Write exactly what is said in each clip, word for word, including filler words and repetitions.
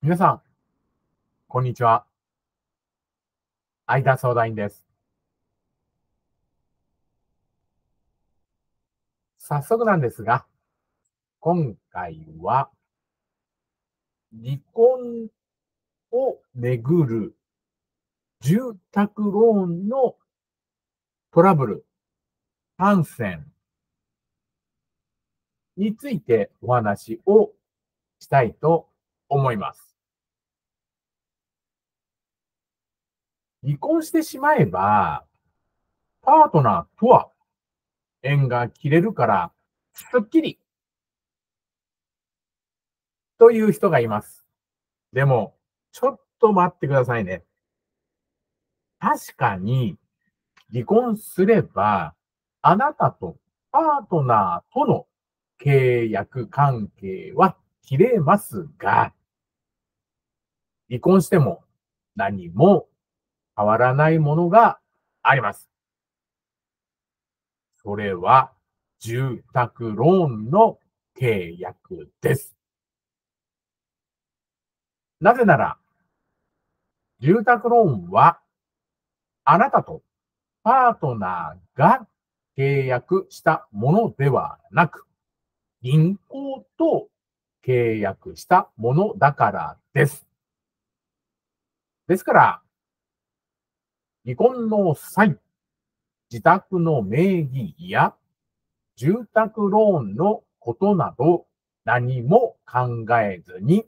皆さん、こんにちは。相田相談員です。早速なんですが、今回は、離婚をめぐる住宅ローンのトラブル、反戦についてお話をしたいと思います。離婚してしまえば、パートナーとは縁が切れるから、すっきりという人がいます。でも、ちょっと待ってくださいね。確かに、離婚すれば、あなたとパートナーとの契約関係は切れますが、離婚しても何も変わらないものがあります。それは住宅ローンの契約です。なぜなら、住宅ローンはあなたとパートナーが契約したものではなく、銀行と契約したものだからです。ですから、離婚の際、自宅の名義や住宅ローンのことなど何も考えずに、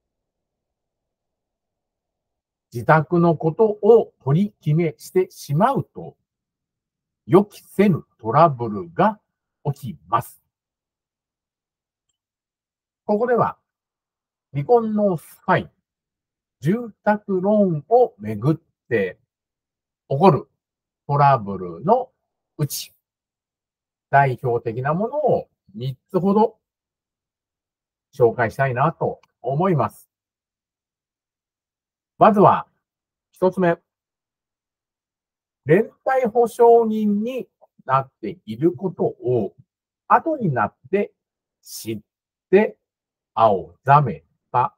自宅のことを取り決めしてしまうと、予期せぬトラブルが起きます。ここでは、離婚の際、住宅ローンをめぐって起こるトラブルのうち、代表的なものをみっつほど紹介したいなと思います。まずは、ひとつめ。連帯保証人になっていることを後になって知って青ざめた。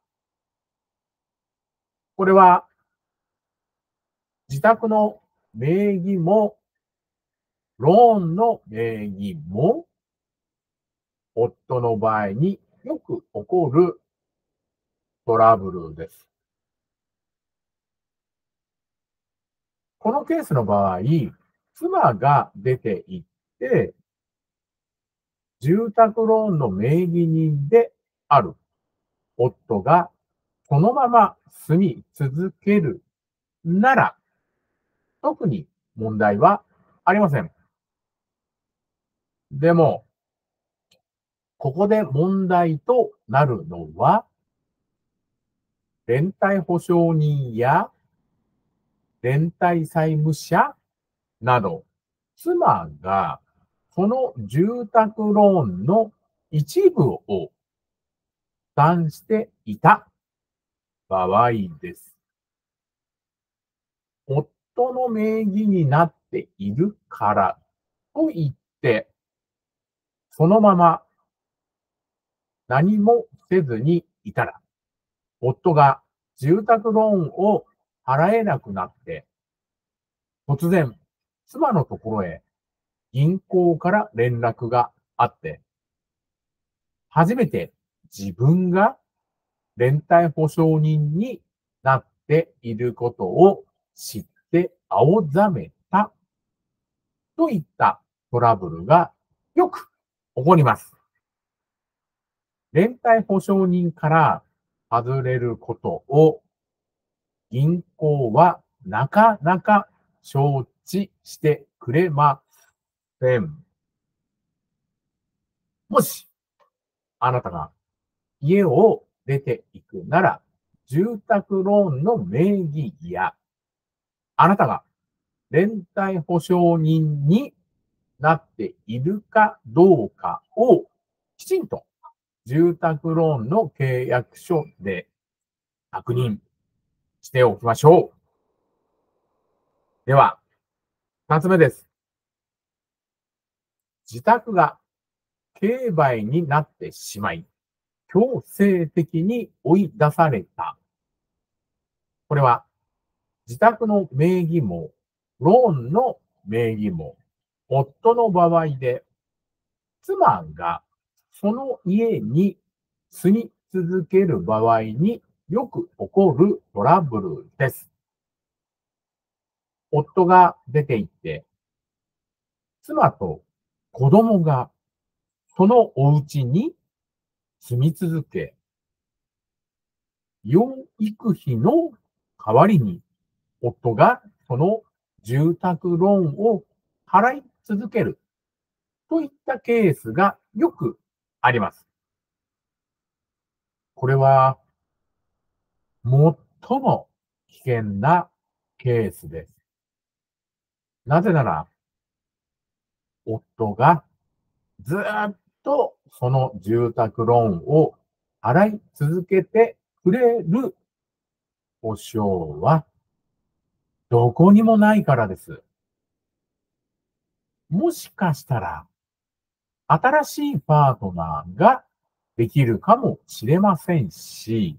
これは自宅の名義もローンの名義も夫の場合によく起こるトラブルです。このケースの場合、妻が出て行って、住宅ローンの名義人である夫がそのまま住み続けるなら、特に問題はありません。でも、ここで問題となるのは、連帯保証人や連帯債務者など、妻がその住宅ローンの一部を負担していた場合です。夫の名義になっているからといって、そのまま何もせずにいたら、夫が住宅ローンを払えなくなって、突然、妻のところへ銀行から連絡があって、初めて自分が連帯保証人になっていることを知って青ざめたといったトラブルがよく起こります。連帯保証人から外れることを銀行はなかなか承知してくれません。もし、あなたが家を出ていくなら、住宅ローンの名義や、あなたが連帯保証人になっているかどうかをきちんと住宅ローンの契約書で確認しておきましょう。では、二つ目です。自宅が競売になってしまい、強制的に追い出されたこれは自宅の名義も、ローンの名義も、夫の場合で、妻がその家に住み続ける場合によく起こるトラブルです。夫が出て行って、妻と子供がそのお家に住み続け、養育費の代わりに夫がその住宅ローンを払い続けるといったケースがよくあります。これは最も危険なケースです。なぜなら、夫がずっとその住宅ローンを払い続けてくれる保証はどこにもないからです。もしかしたら、新しいパートナーができるかもしれませんし、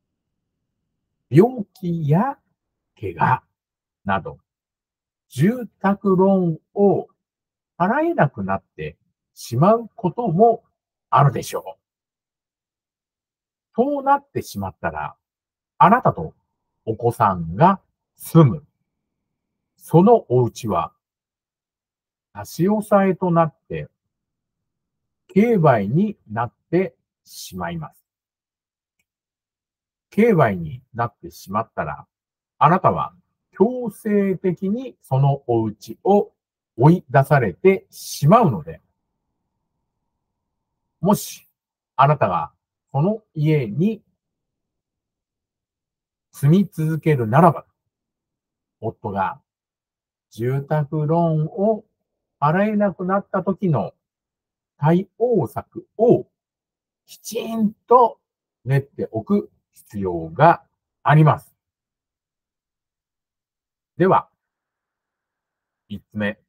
病気や怪我など、住宅ローンを払えなくなってしまうこともあるでしょう。そうなってしまったら、あなたとお子さんが住む、そのお家は差し押さえとなって、刑売になってしまいます。刑売になってしまったら、あなたは強制的にそのお家を追い出されてしまうので、もしあなたがその家に住み続けるならば、夫が住宅ローンを払えなくなった時の対応策をきちんと練っておく必要があります。では、三つ目。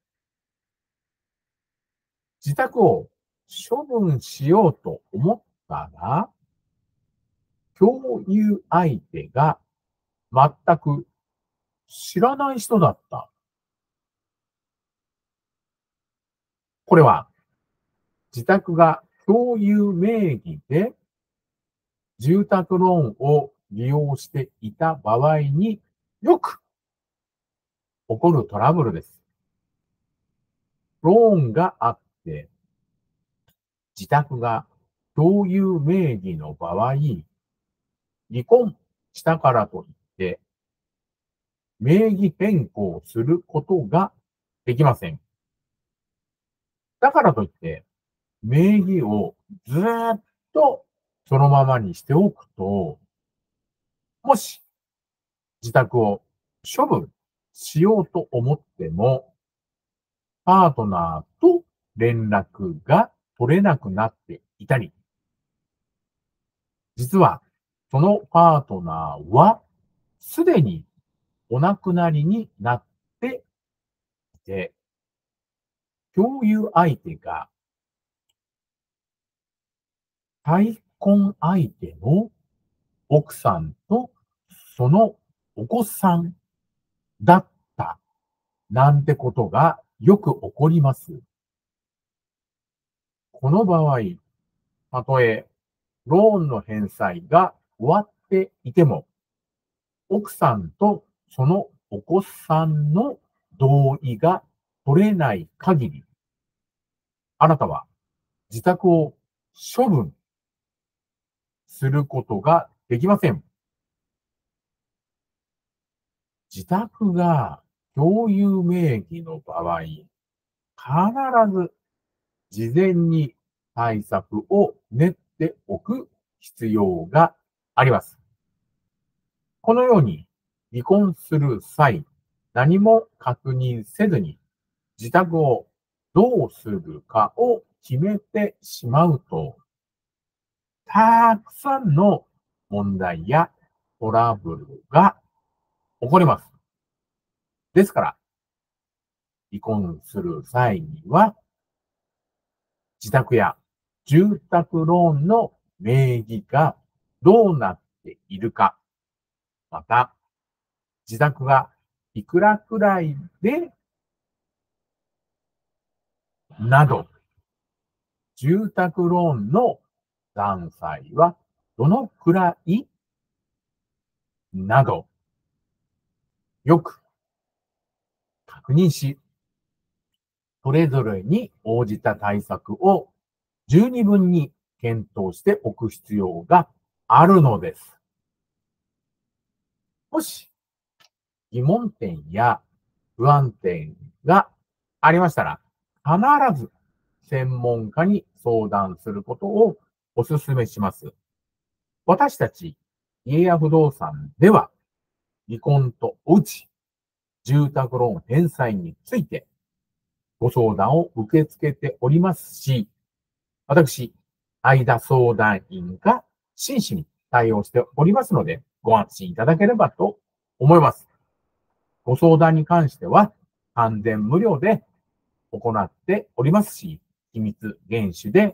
自宅を処分しようと思ったら、共有相手が全く知らない人だった。これは、自宅が共有名義で住宅ローンを利用していた場合によく起こるトラブルです。ローンがあって、自宅が共有名義の場合、離婚したからといって、名義変更することができません。だからといって、名義をずっとそのままにしておくと、もし自宅を処分しようと思っても、パートナーと連絡が取れなくなっていたり、実はそのパートナーはすでにお亡くなりになっていて、共有相手が再婚相手の奥さんとそのお子さんだったなんてことがよく起こります。この場合、たとえローンの返済が終わっていても、奥さんとそのお子さんの同意が取れない限り、あなたは自宅を処分することができません。自宅が共有名義の場合、必ず事前に対策を練っておく必要があります。このように離婚する際、何も確認せずに自宅をどうするかを決めてしまうと、たくさんの問題やトラブルが起こります。ですから、離婚する際には、自宅や住宅ローンの名義がどうなっているか、また、 自宅がいくらくらいで、など、住宅ローンの残債はどのくらいなど、よく確認し、それぞれに応じた対策を十二分に検討しておく必要があるのです。もし疑問点や不安点がありましたら、必ず専門家に相談することをお勧めします。私たち家屋不動産では、離婚とおうち、住宅ローン返済についてご相談を受け付けておりますし、私、相田相談員が真摯に対応しておりますので、ご安心いただければと思います。ご相談に関しては、完全無料で行っておりますし、秘密厳守で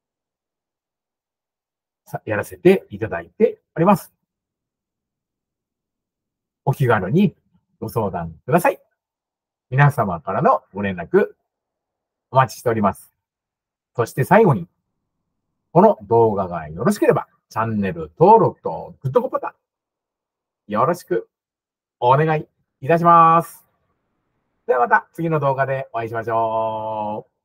やらせていただいております。お気軽にご相談ください。皆様からのご連絡お待ちしております。そして最後に、この動画がよろしければ、チャンネル登録とグッドボタン、よろしくお願いいたします。ではまた次の動画でお会いしましょう。